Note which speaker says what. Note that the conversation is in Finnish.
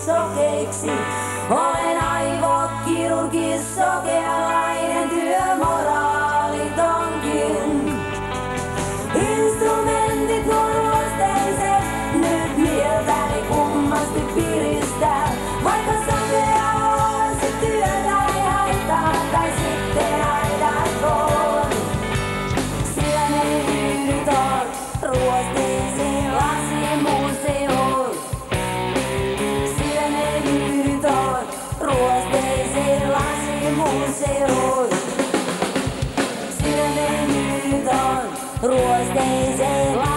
Speaker 1: sokeiksi. Olen aivokirurgi, sokealainen työmoraalitonkin. Instrumentit nuorusteiset, nyt mieltäni kummasti piristää. Vaikka sokea on se työtä ei haittaa, tai sitten aidatkoon. Sillä ne hyydyt on ruosteeseen lasimuseoon. Sillä ne hyydyt on ruosteeseen lasimuseoon. Sillä ne hyydyt on ruosteeseen lasimuseoon.